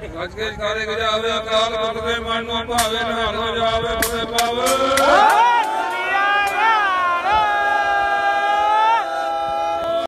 ਗੱਜ ਕੇ ਸਾਰੇ ਗਜਾਵੇ ਅਕਾਲ ਪੁਰਖ ਦੇ ਮਨ ਨੂੰ ਭਾਵੇ ਨਿਹਾਲ ਹੋ ਜਾਵੇ ਉਹਦੇ ਪਾਵੇ